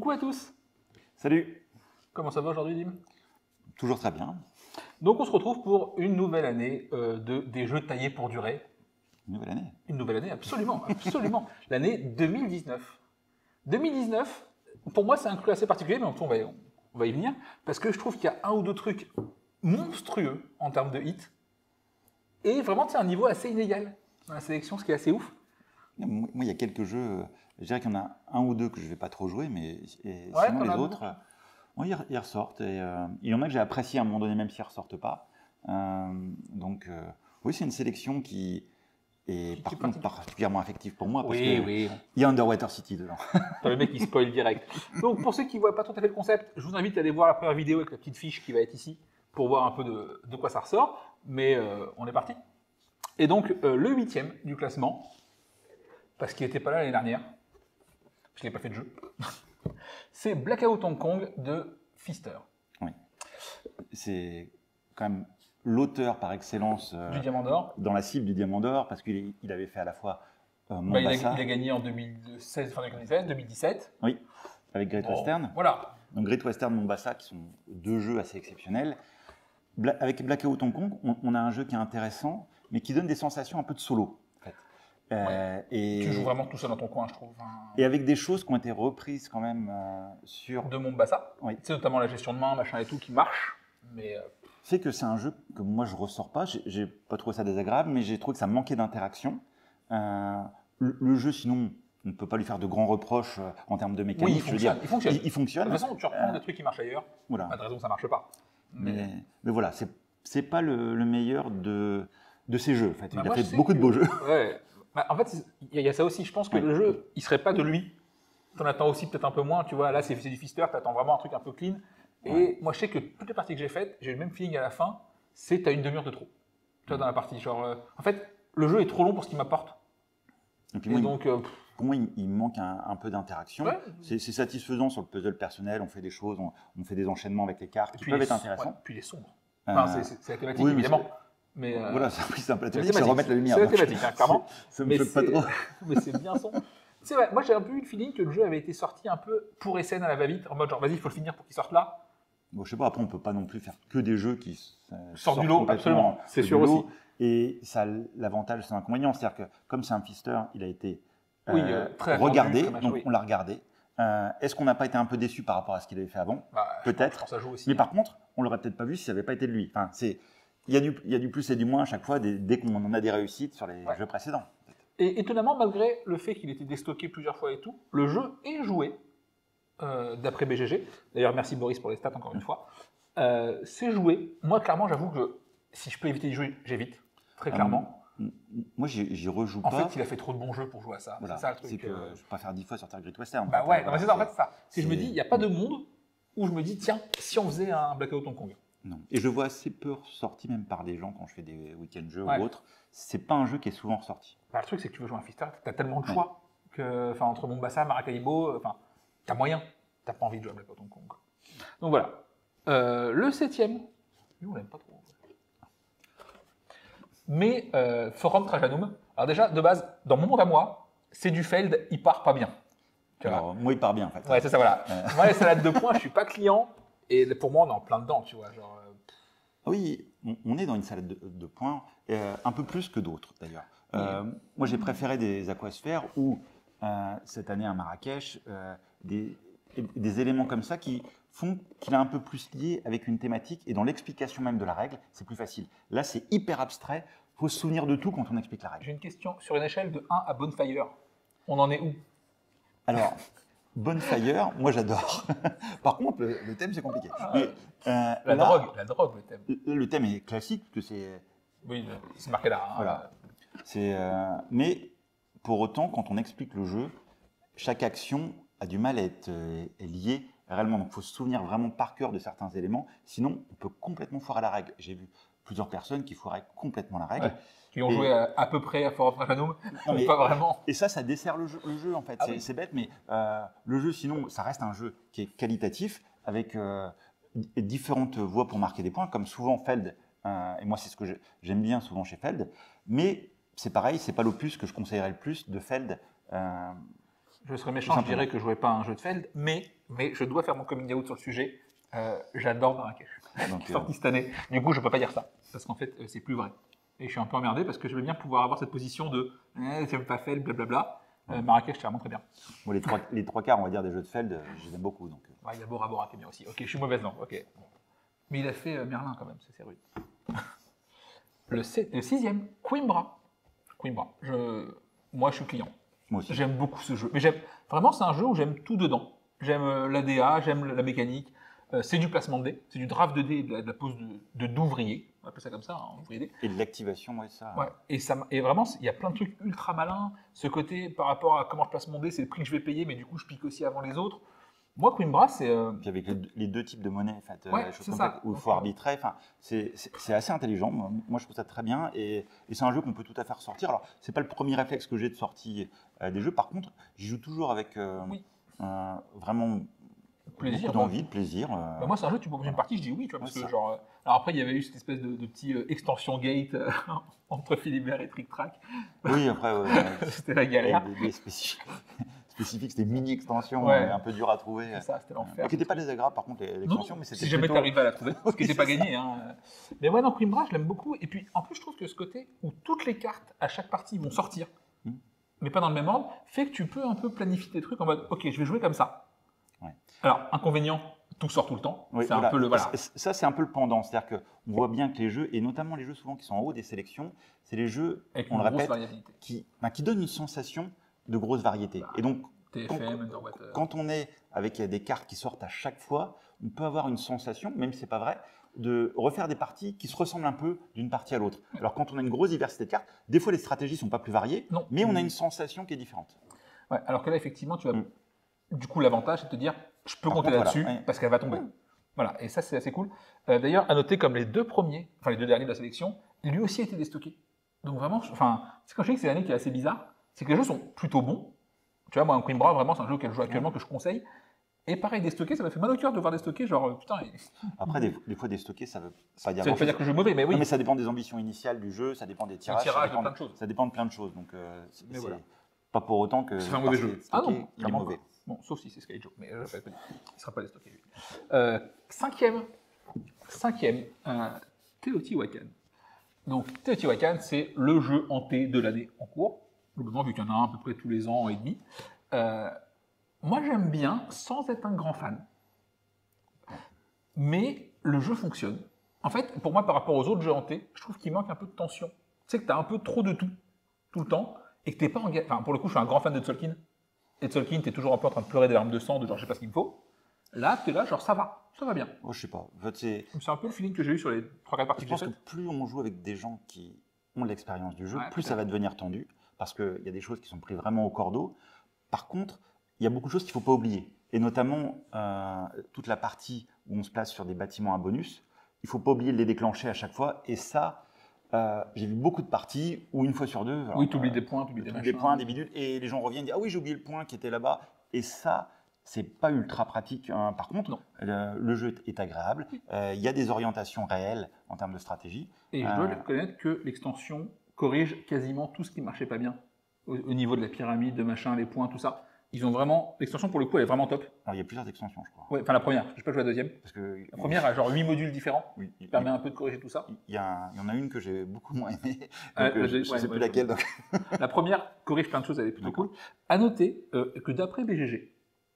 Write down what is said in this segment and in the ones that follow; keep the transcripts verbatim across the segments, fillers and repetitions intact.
Coucou à tous. Salut. Comment ça va aujourd'hui, Dim? Toujours très bien. Donc on se retrouve pour une nouvelle année euh, de, des jeux taillés pour durer. Une nouvelle année. Une nouvelle année, absolument, absolument. L'année deux mille dix-neuf. deux mille dix-neuf, pour moi c'est un cru assez particulier, mais on va, on va y venir, parce que je trouve qu'il y a un ou deux trucs monstrueux en termes de hits, et vraiment c'est un niveau assez inégal dans la sélection, ce qui est assez ouf. Moi, il y a quelques jeux, je dirais qu'il y en a un ou deux que je ne vais pas trop jouer, mais et Ouais, sinon les autres, beaucoup. bon, ils, ils ressortent. Et, euh, il y en a que j'ai apprécié à un moment donné, même s'ils ne ressortent pas. Euh, donc, euh, oui, c'est une sélection qui est Qui- par qui contre est particulièrement affective pour moi, parce Oui, qu'il oui. y a Underwater City dedans. T'as le mec qui spoil direct. Donc pour ceux qui ne voient pas tout à fait le concept, je vous invite à aller voir la première vidéo avec la petite fiche qui va être ici pour voir un peu de, de quoi ça ressort. Mais euh, on est parti. Et donc euh, le huitième du classement, parce qu'il n'était pas là l'année dernière, je n'ai pas fait de jeu, c'est Blackout Hong Kong de Pfister. Oui. C'est quand même l'auteur par excellence euh, Du Diamant d'Or. dans la cible du Diamant d'Or, parce qu'il il avait fait à la fois euh, Bah, il, a, Mombasa. il a gagné en deux mille seize, fin deux mille seize, deux mille dix-sept. Oui, avec Great Bon, Western. Voilà. Donc Great Western, Mombasa, qui sont deux jeux assez exceptionnels. Bla avec Blackout Hong Kong, on, on a un jeu qui est intéressant, mais qui donne des sensations un peu de solo. En fait. euh, Ouais. et, Tu joues vraiment tout seul dans ton coin, je trouve. Enfin, et avec des choses qui ont été reprises quand même euh, sur... de Mombasa. Oui. C'est notamment la gestion de main, machin et tout, qui marche. Mais euh, C'est que c'est un jeu que moi je ressors pas. J'ai pas trouvé ça désagréable, mais j'ai trouvé que ça manquait d'interaction. Euh, le, le jeu, sinon, on ne peut pas lui faire de grands reproches euh, en termes de mécanique. oui, il je veux fonctionne. dire, Il fonctionne. il, il fonctionne. De toute façon, tu reprends des trucs qui marchent ailleurs. Voilà. Pas de raison que ça marche pas. Mais, Mais, mais voilà, c'est c'est pas le, le meilleur de, de ces jeux. En fait. Bah, il moi, a je fait sais beaucoup que- de beaux jeux. Ouais. Bah, en fait, il y, y a ça aussi. Je pense que Ouais. le jeu, il serait pas de lui. T'en attends aussi peut-être un peu moins. Tu vois, là, c'est du Pfister. T'attends vraiment un truc un peu clean. Et Ouais. moi, je sais que toutes les parties que j'ai faites, j'ai eu le même feeling à la fin. C'est t'as une demi-heure de trop. Tu vois, dans la partie. Genre, euh, en fait, le jeu est trop long pour ce qu'il m'apporte. Et puis Et moi, il- donc, euh, pff, pour moi, il, il manque un, un peu d'interaction. Ouais. C'est c'est satisfaisant sur le puzzle personnel. On fait des choses, on, on fait des enchaînements avec les cartes et qui puis peuvent les- être intéressants. ouais, puis il est sombre. Enfin, Euh, c'est- c'est c'est la thématique, oui, mais évidemment. Mais euh, Voilà, c'est c'est un peu la c'est la thématique, c'est thématique. remettre la lumière. C'est la donc thématique, hein, clairement. Ça me Mais choque pas c'est- trop. mais c'est bien sombre. C'est vrai, moi j'ai un peu eu le feeling que le jeu avait été sorti un peu pour S N à la va-vite, en mode genre vas-y, il faut le finir pour qu'il sorte là. Bon, je sais pas, après, on peut pas non plus faire que des jeux qui euh, Sortent du lot, complètement absolument. C'est du sûr lot. aussi. Et ça a l'avantage, c'est l'inconvénient. C'est-à-dire que comme c'est un Pfister, il a été euh, Oui, euh, très attendu, regardé, très machin, donc oui. on l'a regardé. Euh, Est-ce qu'on n'a pas été un peu déçu par rapport à ce qu'il avait fait avant? Bah, je Peut-être. pense que ça joue aussi. Mais par contre, on l'aurait peut-être pas vu si ça n'avait pas été de lui. Enfin, c'est, il y a du, il y a du plus et du moins à chaque fois dès, dès qu'on en a des réussites sur les Ouais. jeux précédents. Et étonnamment, malgré le fait qu'il était déstocké plusieurs fois et tout, le jeu est joué, euh, d'après B G G. D'ailleurs, merci Boris pour les stats encore une fois. Euh, c'est joué. Moi, clairement, j'avoue que si je peux éviter de jouer, j'évite. Très clairement. Euh, moi, j'y j'y rejoue En pas. fait, il a fait trop de bons jeux pour jouer à ça. Voilà. C'est ça le C'est truc. que euh. je peux pas faire dix fois sur Terre Great Western. Bah ouais, non, mais c'est ça, en fait, c'est ça. Si je me c'est- dis, il n'y a pas de monde où je me dis, tiens, si on faisait un Blackout Hong Kong. Non. Et je vois assez peu ressorti même par les gens quand je fais des week-end jeux Ouais. ou autres. C'est pas un jeu qui est souvent ressorti. Bah, le truc, c'est que tu veux jouer un Pfister, tu as tellement de choix que, enfin, entre Mombasa, Maracaibo, enfin, tu as moyen. Tu pas envie de jouer à Blackout Hong Kong. Donc voilà. Euh, le septième, lui, on l'aime pas trop. Mais euh, Forum Trajanum, alors déjà, de base, dans mon monde à moi, c'est du Feld, il part pas bien. Tu vois. Alors, moi, il part bien en fait. Ouais, c'est ça, voilà. Moi, les salades de points, je suis pas client. Et pour moi, on est en plein dedans, tu vois. Genre, euh, Oui, on, on est dans une salade de, de points, euh, un peu plus que d'autres d'ailleurs. Euh, moi, j'ai préféré des aquasphères ou euh, cette année à Marrakech, euh, des, des éléments comme ça qui font qu'il est un peu plus lié avec une thématique et dans l'explication même de la règle, c'est plus facile. Là, c'est hyper abstrait. Il faut se souvenir de tout quand on explique la règle. j'ai une question. Sur une échelle de un à Bonfire, on en est où? Alors, Bonfire, moi j'adore. Par contre, le, le thème c'est compliqué. Mais, euh, La là, drogue, la drogue, le thème. Le, le thème est classique, parce que c'est. Oui, c'est marqué là. Hein. Voilà. c'est euh, mais pour autant, quand on explique le jeu, chaque action a du mal à être euh, est liée réellement. Donc il faut se souvenir vraiment par cœur de certains éléments. Sinon, on peut complètement foirer la règle. J'ai vu plusieurs personnes qui foiraient complètement la règle. Ouais. Qui ont Et- joué à, à peu près à Forum Trajanum, Non, mais- pas vraiment. Et ça, ça dessert le jeu, le jeu, en fait. Ah c'est oui. c'est bête, mais euh, le jeu, sinon, ça reste un jeu qui est qualitatif, avec euh, d- différentes voies pour marquer des points, comme souvent Feld, euh, et moi c'est ce que je- j'aime bien souvent chez Feld, mais c'est pareil, c'est pas l'opus que je conseillerais le plus de Feld. Euh, Je serais méchant, je dirais que je ne jouais pas à un jeu de Feld, mais, mais je dois faire mon coming out sur le sujet. Euh, J'adore Marrakech, Donc, qui est sorti cette année. Du coup, je ne peux pas dire ça, parce qu'en fait, euh, c'est plus vrai. Et je suis un peu emmerdé parce que je veux bien pouvoir avoir cette position de eh, j'aime pas Feld, blablabla. Euh, Marrakech, c'est vraiment très bien. Bon, les, trois, les trois quarts, on va dire, des jeux de Feld, euh, je les aime beaucoup. Donc. Ouais, il y a Bora Bora qui est bien aussi. Ok, je suis mauvaise, non. Ok. Mais il a fait euh, Merlin quand même, c'est rude. Le, le sixième, Coimbra. Coimbra. Je... Moi, je suis client. Moi aussi. J'aime beaucoup ce jeu. Mais j'aime vraiment, c'est un jeu où j'aime tout dedans. J'aime euh, l'A D A, j'aime la mécanique. Euh, c'est du placement de dés, c'est du draft de dés et de la, de la pose de d'ouvrier. On appelle ça comme ça, hein, ouvrier dés. Et de l'activation, ouais, ça. Ouais. Et, ça, et vraiment, il y a plein de trucs ultra malins. Ce côté, par rapport à comment je place mon dé, c'est le prix que je vais payer, mais du coup, je pique aussi avant les autres. Moi, Coimbra, c'est. Euh... Puis avec les, les deux types de monnaie, en fait, ouais, euh, choses c'est comme ça. ça, où il faut arbitrer, enfin, c'est assez intelligent. Moi, moi, je trouve ça très bien. Et, et c'est un jeu qu'on peut tout à fait ressortir. Alors, c'est pas le premier réflexe que j'ai de sortie euh, des jeux. Par contre, j'y joue toujours avec euh, oui. euh, vraiment. Plaisir, beaucoup d'envie, de plaisir. Euh... Bah moi, c'est un jeu, tu proposes une partie, je dis oui, tu vois, parce ouais, que genre. Euh, alors après, il y avait eu cette espèce de, de petit euh, extension gate euh, entre Philibert et Trick Track. Oui, après, ouais, c'était la galère. Des, des spécifiques, spécifiques c'était mini extension, ouais. euh, un peu dur à trouver. C'est ça, c'était l'enfer. Qui n'était pas désagréable, par contre, l'extension, mais c'était. Si jamais plutôt... tu arrives à la trouver, ce qui n'était pas gagné. Hein. Mais ouais, dans Coimbra, je l'aime beaucoup. Et puis, en plus, je trouve que ce côté où toutes les cartes à chaque partie vont sortir, hmm. mais pas dans le même ordre, fait que tu peux un peu planifier tes trucs en mode, ok, je vais jouer comme ça. Ouais. Alors, inconvénient. Tout sort tout le temps. Oui, c'est voilà. un peu le voilà. Ça, c'est un peu le pendant. C'est-à-dire qu'on voit bien que les jeux, et notamment les jeux souvent qui sont en haut des sélections, c'est les jeux, avec on le répète, variabilité. qui, ben, qui donnent une sensation de grosse variété. Bah, et donc, T F M, Underwater. Quand on est avec des cartes qui sortent à chaque fois, on peut avoir une sensation, même si ce n'est pas vrai, de refaire des parties qui se ressemblent un peu d'une partie à l'autre. Alors quand on a une grosse diversité de cartes, des fois les stratégies ne sont pas plus variées, non. mais on a une sensation qui est différente. Ouais, alors que là, effectivement, tu vas. Mm. Du coup, l'avantage, c'est de te dire, je peux Par compter là-dessus voilà, ouais. parce qu'elle va tomber. Mm. Voilà, et ça, c'est assez cool. Euh, D'ailleurs, à noter comme les deux premiers, enfin les deux derniers de la sélection, lui aussi a été déstocké. Donc vraiment, enfin, c'est quand je dis que c'est l'année qui est assez bizarre, c'est que les jeux sont plutôt bons. Tu vois, moi, un Coimbra, vraiment, c'est un jeu auquel je joue actuellement, que je conseille. Et pareil, déstocké, ça m'a fait mal au cœur de voir déstocké, genre, putain. Il... Après, des, des fois, déstocké, ça veut pas dire. Ça veut pas dire que je joue mauvais, mais oui. Non, mais ça dépend des ambitions initiales du jeu, ça dépend des tirages. Le tirage, ça dépend de plein de choses. Ça dépend de plein de choses. Donc, euh, c'est voilà. pas pour autant que. C'est un mauvais jeu. Ah non, il est mauvais. Bon, sauf si c'est Sky Joe, mais euh, je vais pas dire. Il ne sera pas déstocké, lui. Euh, cinquième. Cinquième, euh, Teotihuacan. Donc, Teotihuacan, c'est le jeu hanté de l'année en cours. Globalement, vu qu'il y en a un à peu près tous les ans et demi. Euh, moi, j'aime bien, sans être un grand fan. Mais le jeu fonctionne. En fait, pour moi, par rapport aux autres jeux hantés, je trouve qu'il manque un peu de tension. Tu sais que tu as un peu trop de tout, tout le temps, et que tu n'es pas engagé. Enfin, pour le coup, je suis un grand fan de Tzolk'in. Et Tzolk'in, tu es toujours un peu en train de pleurer des larmes de sang, de genre, je sais pas ce qu'il me faut. Là, tu es là, genre, ça va, ça va bien. Oh, je sais pas. En fait, c'est un peu le feeling que j'ai eu sur les trois quatre parties je que j'ai pense faites. que plus on joue avec des gens qui ont l'expérience du jeu, ouais, plus ça va devenir tendu, parce qu'il y a des choses qui sont prises vraiment au cordeau. Par contre, il y a beaucoup de choses qu'il ne faut pas oublier. Et notamment, euh, toute la partie où on se place sur des bâtiments à bonus, il ne faut pas oublier de les déclencher à chaque fois. Et ça, euh, j'ai vu beaucoup de parties où une fois sur deux... Alors, oui, tu oublies euh, des points, tu oublies des machins. Des points, des bidules, et les gens reviennent et disent « Ah oui, j'ai oublié le point qui était là-bas ». Et ça, c'est pas ultra pratique. Hein. Par contre, non. Le, le jeu est agréable. Il euh, y a des orientations réelles en termes de stratégie. Et je dois euh, reconnaître que l'extension corrige quasiment tout ce qui ne marchait pas bien. Au, au niveau de la pyramide, de machin, les points, tout ça. Ils ont vraiment... L'extension, pour le coup, elle est vraiment top. Alors, il y a plusieurs extensions, je crois. Ouais, enfin, la première. Je n'ai pas joué à la deuxième. Parce que, la première a genre huit modules différents. Oui, qui permet un peu de corriger tout ça. Il y, a, il y en a une que j'ai beaucoup moins aimée. Euh, donc, euh, je ne ouais, sais ouais, plus ouais, laquelle. Donc. La première corrige plein de choses, elle est plutôt cool. À noter euh, que d'après B G G,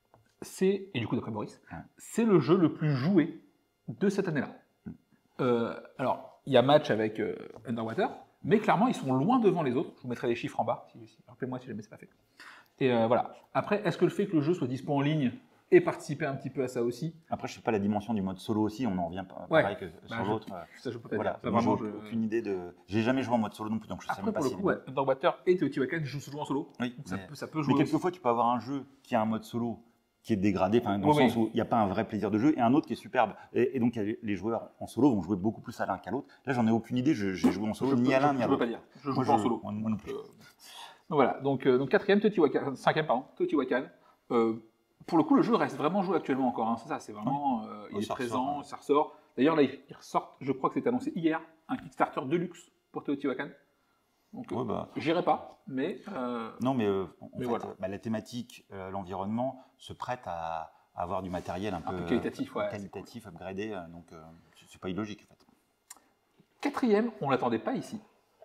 c'est, et du coup d'après Boris, ouais. c'est le jeu le plus joué de cette année-là. Mm. Euh, alors, il y a match avec euh, Underwater, mais clairement, ils sont loin devant les autres. Je vous mettrai les chiffres en bas. Si, si, rappelez-moi si jamais c'est pas fait. Et euh, voilà. Après, est-ce que le fait que le jeu soit dispo en ligne et participer un petit peu à ça aussi? Après, je ne sais pas la dimension du mode solo aussi. On en revient pareil ouais. que sur bah, l'autre. Ça, je peux pas voilà. dire. Ça, vraiment, je... aucune idée de. J'ai jamais joué en mode solo non plus, donc je Après, sais même pas pour si le coup, ouais, Underwater et Teotihuacan jouent souvent en solo. Oui. Donc ça, mais... peut, ça peut jouer. Mais quelquefois, tu peux avoir un jeu qui a un mode solo qui est dégradé, dans oui, le sens oui. où il n'y a pas un vrai plaisir de jeu, et un autre qui est superbe. Et, et donc, les joueurs en solo vont jouer beaucoup plus à l'un qu'à l'autre. Là, j'en ai aucune idée, j'ai joué en solo je ni peux, à l'un ni à l'autre. Je ne peux pas dire, je joue pas en solo. Moi non plus. Euh, donc voilà, donc, euh, donc quatrième, Teotihuacan, cinquième, pardon, Teotihuacan. Euh, pour le coup, le jeu reste vraiment joué actuellement encore, hein. c'est ça, c'est vraiment, euh, il oh, est présent, ressort, hein. ça ressort. D'ailleurs, là, il ressort, je crois que c'est annoncé hier, un Kickstarter Deluxe pour Teotihuacan. Donc, Ouais, bah. j'irai pas, mais. euh, Non, mais, euh, en Mais fait, voilà. bah, la thématique, euh, l'environnement se prête à, à avoir du matériel un, Un peu, peu qualitatif, euh, ouais, qualitatif, upgradé. euh, Donc, euh, c'est c'est pas illogique, en fait. Quatrième, on l'attendait pas ici.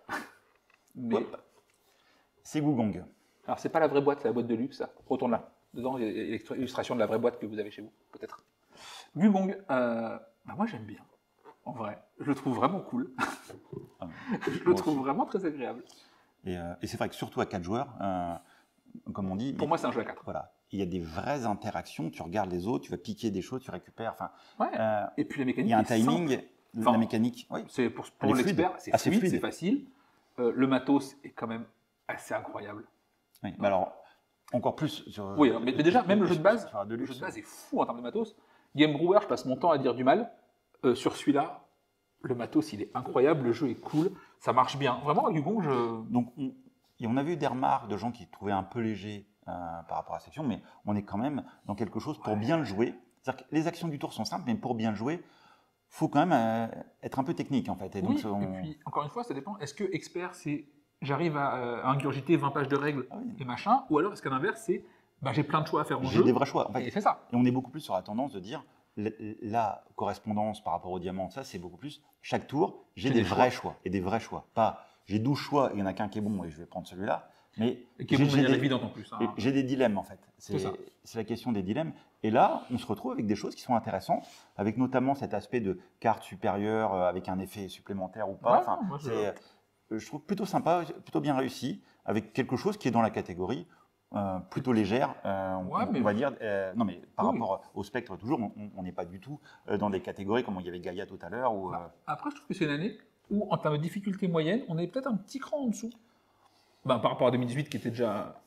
Mais. Hop. C'est Gugong. Alors, c'est pas la vraie boîte, c'est la boîte de luxe, ça. Retourne là. Dedans, il y a l'illustration de la vraie boîte que vous avez chez vous, peut-être. Gugong, euh, bah moi j'aime bien. En vrai, je le trouve vraiment cool. Ah, je le moi trouve aussi. vraiment très agréable. Et, euh, et c'est vrai que surtout à quatre joueurs, euh, comme on dit, Pour il- moi, c'est un jeu à quatre. voilà, il y a des vraies interactions. Tu regardes les autres, tu vas piquer des choses, tu récupères. Enfin, Ouais. euh, Et puis la il mécanique. y a un est timing, simple. la Enfin, mécanique. Oui. C'est pour, Elle pour est fluide. l'expert, c'est Assez fluide, fluide. c'est facile. Euh, le matos est quand même assez incroyable. Oui, mais alors, encore plus sur. Oui, mais, mais déjà, même le jeu de base, sur la le Deluxe, jeu de base est fou en termes de matos. Game Brewer, je passe mon temps à dire du mal. Euh, sur celui-là, le matos, il est incroyable, le jeu est cool, ça marche bien. Vraiment, à Gugong, je. Donc, on, et on avait eu des remarques de gens qui trouvaient un peu léger euh, par rapport à la section, mais on est quand même dans quelque chose pour Ouais. bien le jouer. C'est-à-dire que les actions du tour sont simples, mais pour bien le jouer, faut quand même euh, être un peu technique en fait. Et donc, Oui, on- et puis, encore une fois, ça dépend. Est-ce que expert, c'est j'arrive à, euh, à ingurgiter vingt pages de règles Ah oui. et machin, ou alors est-ce qu'à l'inverse, c'est bah, j'ai plein de choix à faire en j'ai jeu, des vrais choix. En fait, et c'est ça. et on est beaucoup plus sur la tendance de dire la, la correspondance par rapport au diamant, ça c'est beaucoup plus chaque tour, j'ai J'ai des, des vrais choix. et des vrais choix. Pas j'ai douze choix et il n'y en a qu'un qui est bon et je vais prendre celui-là, mais Et qui est j'ai- bon de j'ai manière des- évidente en plus. hein. et j'ai des dilemmes en fait. C'est C'est ça. c'est la question des dilemmes. Et là, on se retrouve avec des choses qui sont intéressantes, avec notamment cet aspect de carte supérieure euh, avec un effet supplémentaire ou pas. Ouais, Enfin, moi, je- c'est, euh, je trouve plutôt sympa, plutôt bien réussi, avec quelque chose qui est dans la catégorie euh, plutôt légère. euh, on, Ouais, mais- on va dire, euh, non mais par Oui. rapport au spectre toujours, on- on n'est pas du tout euh, dans des catégories comme il y avait Gaïa tout à l'heure. Où, euh, Après, je trouve que c'est une année où, en termes de difficulté moyenne, on est peut-être un petit cran en dessous. Ben, par rapport à deux mille dix-huit, qui était déjà.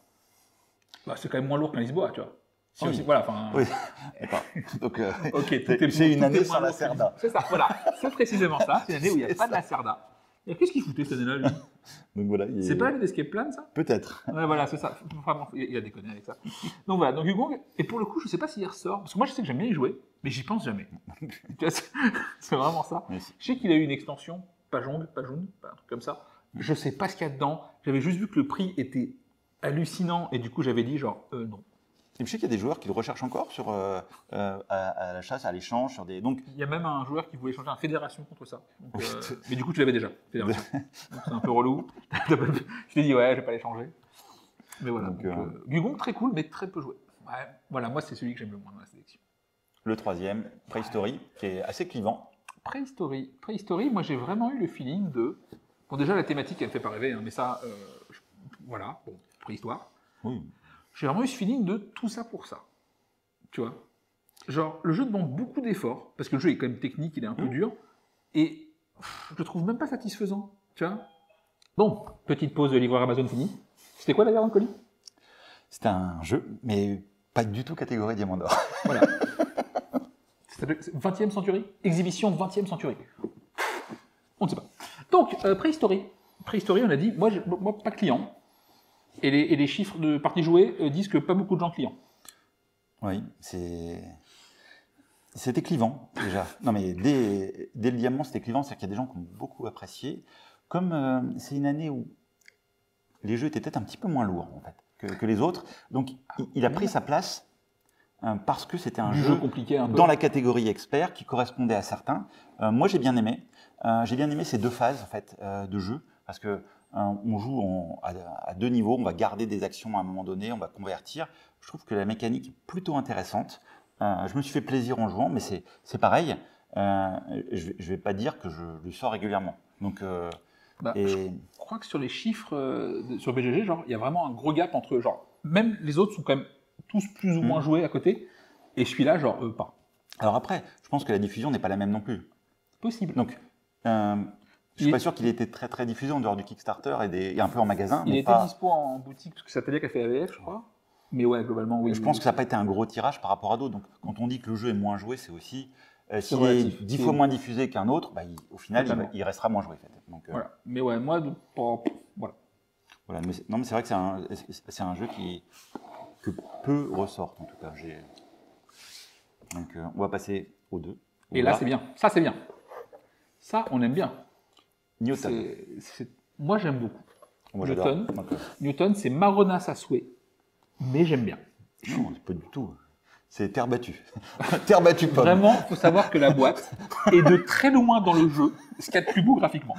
Bah, c'est quand même moins lourd qu'un Lisboa, tu vois. Si Oui. aussi- voilà, enfin. oui, d'accord. Donc, euh, Ok, tout c'est- est- c'est tout une est année moins sans la lourd qu'un Cerda. Lisboa. C'est ça, voilà. C'est précisément ça. C'est une année où il n'y a C'est pas de ça. la Cerda. Et qu'est-ce qu'il foutait cette année-là, lui Donc voilà. il C'est est- pas l'année d'Escape Plan, ça Peut-être. Ouais, voilà, c'est ça. Vraiment, il il a déconné avec ça. Donc voilà, donc Gugong, et pour le coup, je sais pas s'il ressort, parce que moi je sais que j'aime bien y jouer, mais j'y pense jamais. Tu vois, c'est c'est vraiment ça. Mais si. Je sais qu'il a eu une extension, Pajong, Pajoun, un truc comme ça. Je sais pas ce qu'il y a dedans. J'avais juste vu que le prix était hallucinant, et du coup j'avais dit genre, euh, non. Et je sais qu'il y a des joueurs qui le recherchent encore sur, euh, euh, à, à la chasse, à l'échange, sur des. Donc, Il y a même un joueur qui voulait changer un Fédération contre ça. Donc, euh, mais du coup, tu l'avais déjà, Fédération. Donc c'est un peu relou. Je t'ai dit, ouais, je vais pas les changer. Mais voilà. Donc, donc, euh, euh, Gugong, très cool, mais très peu joué. Ouais, voilà, moi, c'est celui que j'aime le moins dans la sélection. le troisième, Prehistory, qui est assez clivant. Préhistorie. Préhistorie, moi, j'ai vraiment eu le feeling de. Bon, déjà, la thématique, elle ne fait pas rêver, hein, mais ça, euh, je- voilà, bon, préhistoire. Oui. J'ai vraiment eu ce feeling de tout ça pour ça. Tu vois. Genre, le jeu demande beaucoup d'efforts, parce que le jeu est quand même technique, il est un peu Mmh. dur, et pff, je le trouve même pas satisfaisant. Tu vois. Bon, petite pause de livreur Amazon fini. C'était quoi d'ailleurs, un colis? C'était un jeu, mais pas du tout catégorie Diamant d'Or. Voilà. vingtième century. Exhibition vingtième century. On ne sait pas. Donc, euh, Préhistorie. Préhistorie, on a dit, moi, je- moi pas client. Et les, et les chiffres de parties jouées euh, disent que pas beaucoup de gens clients. Oui, c'est. C'était clivant, déjà. Non, mais dès, dès le diamant, c'était clivant, c'est-à-dire qu'il y a des gens qui ont beaucoup apprécié. Comme euh, c'est une année où les jeux étaient peut-être un petit peu moins lourds, en fait, que, que les autres. Donc, il, il a pris sa place euh, parce que c'était un Du jeu jeu compliqué un peu. dans la catégorie expert qui correspondait à certains. Euh, moi, j'ai bien aimé. Euh, j'ai bien aimé ces deux phases en fait euh, de jeu parce que euh, on joue en- à, à deux niveaux. On va garder des actions à un moment donné, on va convertir. Je trouve que la mécanique est plutôt intéressante. Euh, je me suis fait plaisir en jouant, mais c'est c'est pareil. Euh, je ne vais pas dire que je le sors régulièrement. Donc, euh, Bah, et Je crois que sur les chiffres euh, de- sur B G G, genre, il y a vraiment un gros gap entre, genre, même les autres sont quand même tous plus ou moins Mm. joués à côté, et celui-là, genre, eux, pas. alors après, je pense que la diffusion n'est pas la même non plus. Possible. Donc, euh, je Il suis est- pas sûr qu'il ait été très très diffusé en dehors du Kickstarter et, des, et un peu en magasin. il mais était pas- dispo en boutique, parce que c'est Atelier qui a fait A V F, je crois. Mais ouais, globalement, oui. Je pense que ça n'a pas été un gros tirage par rapport à d'autres. Donc, quand on dit que le jeu est moins joué, c'est aussi euh, s'il est relatif. dix C'est- fois moins diffusé qu'un autre, bah, il- au final, il, Totalement. il restera moins joué. en fait. Donc, euh, Voilà. Mais ouais, moi, de- pas- voilà. voilà. Mais c'est- non, mais c'est vrai que c'est un, c'est- c'est un jeu qui que peu ressortent en tout cas. J'ai- Donc, euh, on va passer aux deux. Et là, c'est bien. Ça, c'est bien. Ça, on aime bien. Niotan. C'est- c'est- Moi, j'aime beaucoup. Moi, j'adore. Newton, Donc, euh, Newton c'est marronasse à souhait, mais j'aime bien. non, pas du tout. C'est terre battue. Terre battue pomme. Vraiment, il faut savoir que la boîte est de très loin dans le jeu ce qu'il y a de plus beau graphiquement.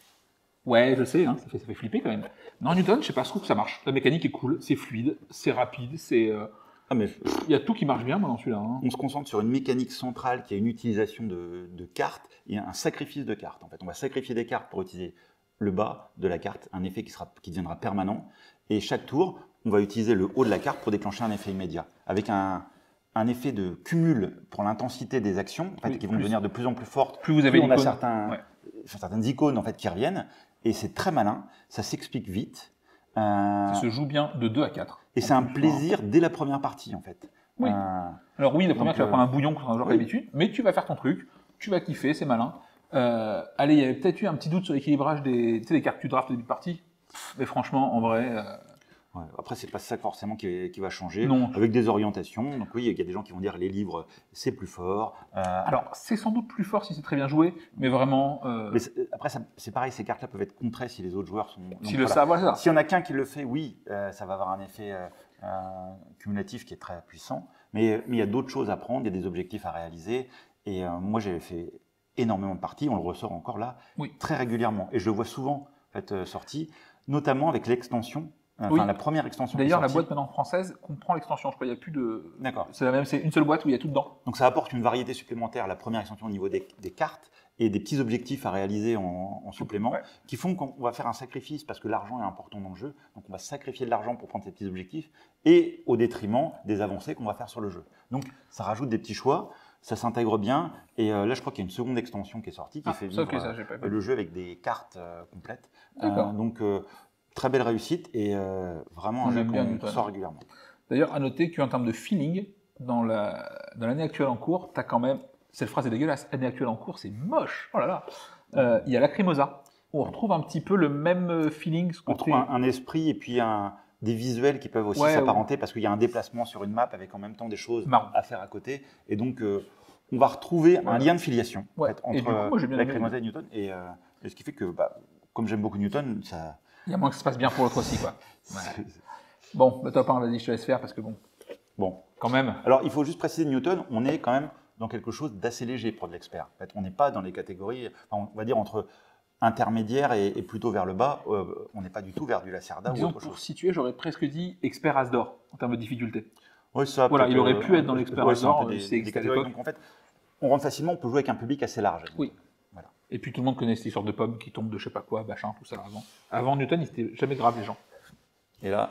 Ouais, je sais, hein, ça, fait, ça fait flipper quand même. Non, Newton, je sais pas, je trouve que ça marche. La mécanique est cool, c'est fluide, c'est rapide, c'est. euh, Ah, mais Il y a tout qui marche bien moi, dans celui-là. hein. on se concentre sur une mécanique centrale qui est une utilisation de, de cartes et un sacrifice de cartes. En fait, on va sacrifier des cartes pour utiliser le bas de la carte, un effet qui, sera, qui deviendra permanent. Et chaque tour, on va utiliser le haut de la carte pour déclencher un effet immédiat, avec un, un effet de cumul pour l'intensité des actions, en fait, Oui, qui vont plus- devenir de plus en plus fortes. Plus vous avez on a l'icône. certains, Ouais. certaines icônes en fait, qui reviennent, et c'est très malin, ça s'explique vite. Euh, Ça se joue bien de deux à quatre. et c'est un plaisir dès la première partie, en fait. Oui. Euh, Alors oui, la première, Donc, tu vas euh, prendre un bouillon comme un joueur oui. d'habitude, mais tu vas faire ton truc, tu vas kiffer, c'est malin. Euh, allez, il y avait peut-être eu un petit doute sur l'équilibrage des, tu sais, des cartes que tu draftes au début de partie, mais franchement, en vrai, euh, Ouais, après, c'est pas ça forcément qui, qui va changer. Non. Avec des orientations. Donc oui, il y a des gens qui vont dire les livres, c'est plus fort. Euh, alors c'est sans doute plus fort si c'est très bien joué, mais vraiment, euh, mais c'est- après, ça- c'est pareil, ces cartes-là peuvent être contrées si les autres joueurs sont. donc si le voilà. savent, voilà, c'est ça. S'il y en a qu'un qui le fait, oui, euh, ça va avoir un effet euh, euh, cumulatif qui est très puissant. Mais mais il y a d'autres choses à prendre, il y a des objectifs à réaliser. Et euh, moi, j'ai fait énormément de parties. On le ressort encore là, Oui. très régulièrement. Et je le vois souvent en fait, euh, sorti, notamment avec l'extension. Enfin, Oui. la première extension. qui est D'ailleurs, la sortie. boîte maintenant française comprend l'extension, je crois, il n'y a plus de. D'accord. C'est la même, c'est une seule boîte où il y a tout dedans. Donc ça apporte une variété supplémentaire, la première extension au niveau des, des cartes et des petits objectifs à réaliser en, en supplément, Ouais. qui font qu'on va faire un sacrifice parce que l'argent est important dans le jeu. Donc on va sacrifier de l'argent pour prendre ces petits objectifs et au détriment des avancées qu'on va faire sur le jeu. Donc ça rajoute des petits choix, ça s'intègre bien. Et euh, là, je crois qu'il y a une seconde extension qui est sortie qui Ah, fait ça, vivre ok, ça, j'ai pas euh, vu. le jeu avec des cartes euh, complètes. D'accord. Euh, donc euh, très belle réussite et euh, vraiment On un jeu aime bien qu'on Newton. sort régulièrement. D'ailleurs, à noter qu'en termes de feeling, dans la dans l'année actuelle en cours, tu as quand même. Cette phrase est dégueulasse. Année actuelle en cours, c'est moche. Oh là là. Euh, Il y a Lacrimosa. On retrouve un petit peu le même feeling. Ce On côté- trouve un, un esprit et puis un, des visuels qui peuvent aussi Ouais, s'apparenter parce qu'il y a un déplacement sur une map avec en même temps des choses Marrant. à faire à côté. Et donc, euh, on va retrouver un Voilà. lien de filiation en Ouais. fait, Et du coup, entre moi, j'ai bien la aimé. Lacrimosa et Newton. Et, euh, et ce qui fait que, bah, comme j'aime beaucoup Newton, ça. Il y a moins que ça se passe bien pour l'autre aussi, quoi. Ouais. c'est- Bon, bah, top un, vas-y, je te laisse faire parce que bon, Bon. quand même. Alors, il faut juste préciser Newton, on est quand même dans quelque chose d'assez léger pour de l'expert. En fait, on n'est pas dans les catégories, enfin, on va dire entre intermédiaire et, et plutôt vers le bas. Euh, on n'est pas du tout vers du Lacerda ou Disons autre que pour chose. situer, j'aurais presque dit expert As d'or en termes de difficulté. Oui, ça, Voilà, peut-être, il aurait euh, pu être dans un- l'expert ouais, As c'est un d'or, peu des- c'est des X à catégories. l'époque. Donc en fait, on rentre facilement, on peut jouer avec un public assez large. Oui. Voilà. Et puis tout le monde connaît cette histoire de pommes qui tombent de je sais pas quoi, machin, tout ça avant. Avant Newton, ils étaient jamais graves les gens. Et là,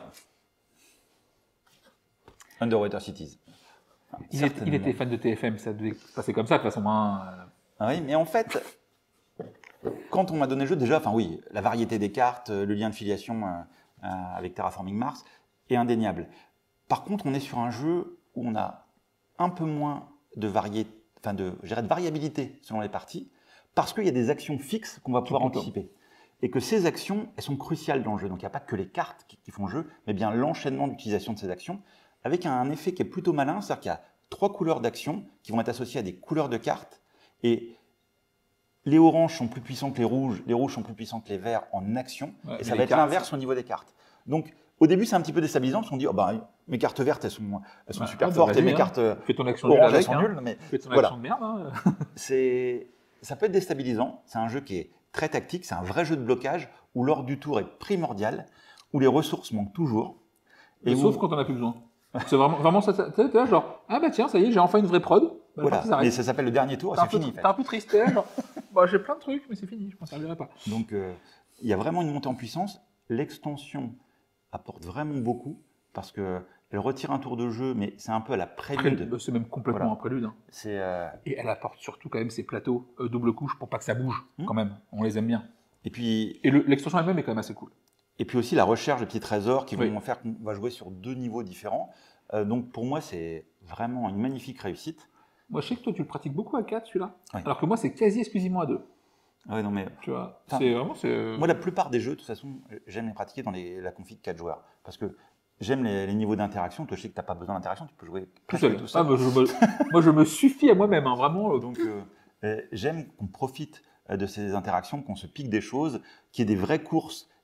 Underwater Cities. Il, est- il Certainement. était fan de T F M, ça devait se passer comme ça de toute façon. Hein. Ah oui, mais en fait, quand on m'a donné le jeu, déjà, enfin oui, la variété des cartes, euh, le lien de filiation euh, euh, avec Terraforming Mars est indéniable. Par contre, on est sur un jeu où on a un peu moins de, varié, enfin de, je dirais de variabilité selon les parties, parce qu'il y a des actions fixes qu'on va pouvoir le temps. anticiper. Et que ces actions, elles sont cruciales dans le jeu. Donc il n'y a pas que les cartes qui, qui font le jeu, mais bien l'enchaînement d'utilisation de ces actions, avec un effet qui est plutôt malin, c'est-à-dire qu'il y a trois couleurs d'actions qui vont être associées à des couleurs de cartes, et les oranges sont plus puissants que les rouges, les rouges sont plus puissants que les verts en action, Ouais, mais et ça les va être cartes- l'inverse au niveau des cartes. Donc au début c'est un petit peu déstabilisant, parce qu'on dit oh, bah, mes cartes vertes elles sont, elles sont Ouais, super ouais, bah, fortes, et vas-y, mes hein. cartes euh, Fais ton action nulle oranges elles avec. sont Hein. nulles, mais Fais ton voilà. action de merde. Hein. c'est, ça peut être déstabilisant. C'est un jeu qui est très tactique, c'est un vrai jeu de blocage où l'ordre du tour est primordial, où les ressources manquent toujours. Et où- sauf quand on a plus besoin. C'est vraiment, vraiment ça. ça- T'es là genre, ah bah tiens, ça y est, j'ai enfin une vraie prod. Bah, la voilà. partie s'arrête. Mais ça s'appelle le dernier tour et T'es un, c'est peu- fini. en fait. t'es un peu triste, t'es là, genre, bah, j'ai plein de trucs, mais c'est fini, je m'en servirai pas. Donc euh, il y a vraiment une montée en puissance. L'extension apporte vraiment beaucoup parce que elle retire un tour de jeu, mais c'est un peu à la prélude. Bah, c'est même complètement Voilà. un prélude. Hein. C'est euh, Et elle apporte surtout quand même ces plateaux euh, double couche pour pas que ça bouge, Hmm. quand même. On les aime bien. et puis Et le- l'extension elle-même est quand même assez cool. et puis aussi la recherche de petits trésors qui vont Oui. faire qu'on va jouer sur deux niveaux différents. Euh, donc pour moi c'est vraiment une magnifique réussite. Moi, je sais que toi, tu le pratiques beaucoup à quatre, celui-là. Oui. Alors que moi, c'est quasi exclusivement à deux. Ah ouais, non mais Tu vois, Enfin, c'est vraiment. c'est- moi, la plupart des jeux, de toute façon, j'aime les pratiquer dans les, la config quatre joueurs. Parce que j'aime les, les niveaux d'interaction. Toi, je sais que tu n'as pas besoin d'interaction, tu peux jouer tout presque seul. tout Ah, seul. moi, je, me- moi, je me suffis à moi-même, hein, vraiment. euh, Donc, euh, euh, j'aime qu'on profite euh, de ces interactions, qu'on se pique des choses, qu'il y ait des vraies courses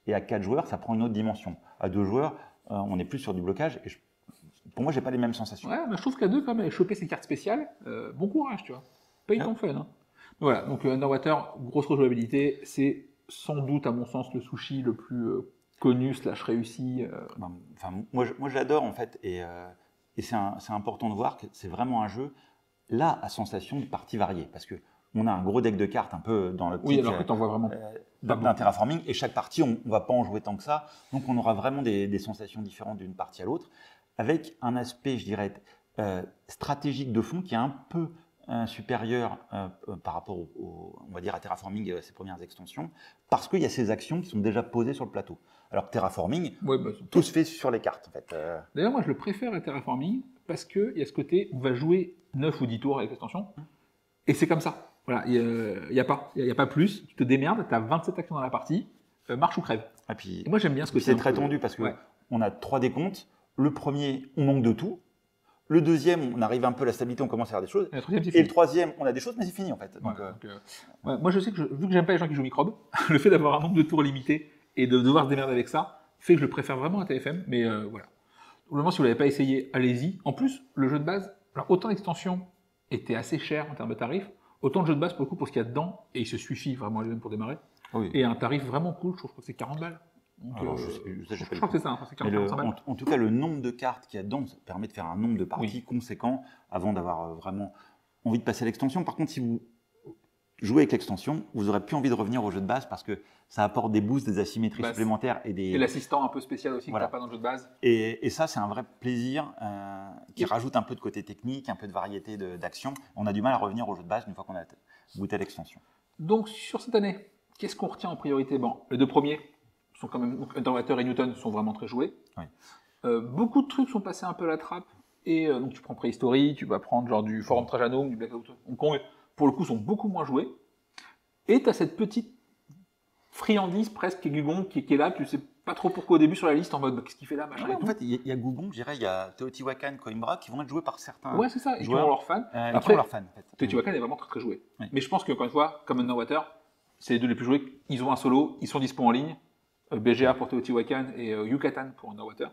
Et à quatre joueurs, ça prend une autre dimension. À deux joueurs, euh, on est plus sur du blocage. Et je, pour moi, j'ai pas les mêmes sensations. Ouais, mais je trouve qu'à deux, quand même, choper ces cartes spéciales, euh, bon courage, tu vois. Paye ton fun. Hein. Voilà, donc euh, Underwater, grosse rejouabilité, c'est sans doute, à mon sens, le sushi le plus euh, connu slash réussi. Euh... Enfin, moi, je, moi, je l'adore, en fait. Et, euh, et c'est important de voir que c'est vraiment un jeu, là, à sensation de parties variées. Parce que on a un gros deck de cartes un peu dans le Oui, alors que tu en vois vraiment euh, d'un terraforming, et chaque partie, on ne va pas en jouer tant que ça, donc on aura vraiment des, des sensations différentes d'une partie à l'autre, avec un aspect, je dirais, euh, stratégique de fond qui est un peu euh, supérieur euh, par rapport au, au, on va dire, à Terraforming et à ses premières extensions, parce qu'il y a ces actions qui sont déjà posées sur le plateau. Alors que Terraforming, ouais, bah, tout se fait sur les cartes. En fait. Euh... D'ailleurs, moi, je le préfère à Terraforming, parce qu'il y a ce côté, on va jouer neuf ou dix tours avec l'extension, et c'est comme ça. Voilà, il n'y a, a pas, il y a pas plus. Tu te démerdes, tu as vingt-sept actions dans la partie, euh, marche ou crève. Et, puis, et moi, j'aime bien ce que c'est très peu... tendu parce qu'on ouais. a trois décomptes. Le premier, on manque de tout. Le deuxième, on arrive un peu à la stabilité, on commence à faire des choses. Et, le, et le troisième, on a des choses, mais c'est fini en fait. Donc, ouais, euh... donc, euh, ouais, moi, je sais que je, vu que j'aime pas les gens qui jouent microbe, le fait d'avoir un nombre de tours limité et de devoir se démerder avec ça fait que je le préfère vraiment à T F M. Mais euh, voilà. Vraiment, si vous l'avez pas essayé, allez-y. En plus, le jeu de base, alors autant l'extension était assez cher en termes de tarifs. Autant de jeu de base pour le coup pour ce qu'il y a dedans, et il se suffit vraiment à lui-même pour démarrer. Oui. Et un tarif vraiment cool, je crois que c'est quarante balles. Donc, Alors, euh, je, sais, je, je, je crois que c'est ça, hein, c'est quarante, le, balles. En, en tout cas, le nombre de cartes qu'il y a dedans ça permet de faire un nombre de parties oui. conséquent avant d'avoir euh, vraiment envie de passer à l'extension. Par contre, si vous jouez avec l'extension, vous n'aurez plus envie de revenir au jeu de base parce que ça apporte des boosts, des asymétries bah, supplémentaires. Et, des... et l'assistant un peu spécial aussi voilà. que tu n'as pas dans le jeu de base. Et, et ça, c'est un vrai plaisir euh, qui oui. rajoute un peu de côté technique, un peu de variété d'action. On a du mal à revenir au jeu de base une fois qu'on a goûté à l'extension. Donc, sur cette année, qu'est-ce qu'on retient en priorité? Bon, les deux premiers sont quand même, donc Underwater et Newton sont vraiment très joués. Oui. Euh, beaucoup de trucs sont passés un peu à la trappe. Et euh, donc, tu prends Préhistorie, tu vas prendre genre du Forum Trajanum, du Blackout Hong Kong, pour le coup, sont beaucoup moins joués. Et tu as cette petite friandise presque qui est Gugong, qui, qui est là, tu sais pas trop pourquoi au début sur la liste, en mode bah, qu'est-ce qu'il fait là, machin. Ouais, en fait, il y, y a Gugong, je dirais, il y a Teotihuacan, Coimbra qui vont être joués par certains. Ouais, c'est ça, et joueurs, qui ont leurs fans. Euh, Après, leurs fans, en fait. Teotihuacan est vraiment très très joué. Oui. Mais je pense que, encore une fois, comme Underwater, c'est les deux les plus joués. Ils ont un solo, ils sont dispo en ligne. Euh, B G A pour Teotihuacan et euh, Yucatan pour Underwater.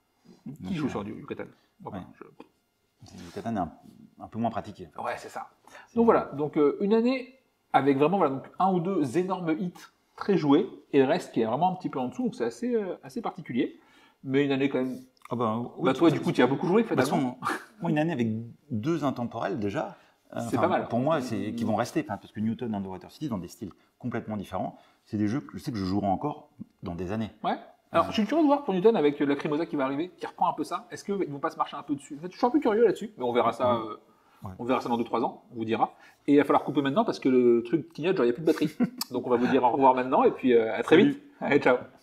Qui joue sur du Yucatan? Bon, ouais. je... Yucatan est un, un peu moins pratiqué. Ouais, c'est ça. Donc voilà, donc euh, une année avec vraiment voilà, donc, un ou deux énormes hits très joués, et le reste qui est vraiment un petit peu en dessous, donc c'est assez, euh, assez particulier. Mais une année quand même. Ah bah, oui, bah toi, du coup, tu as beaucoup joué, fatalement. Moi, une année avec deux intemporels déjà. Euh, c'est pas mal. Pour moi, c'est qui vont rester, parce que Newton et Underwater City, dans des styles complètement différents, c'est des jeux que je sais que je jouerai encore dans des années. Ouais. Alors, euh... je suis curieux de voir pour Newton avec la Crimosa qui va arriver, qui reprend un peu ça. Est-ce qu'ils vont pas se marcher un peu dessus? En fait, je suis un peu curieux là-dessus, mais on verra ça. Euh... Ouais. On verra ça dans deux trois ans, on vous dira. Et il va falloir couper maintenant parce que le truc clignote, genre il n'y a plus de batterie. Donc on va vous dire au revoir maintenant et puis euh, à très vite. Allez, ciao.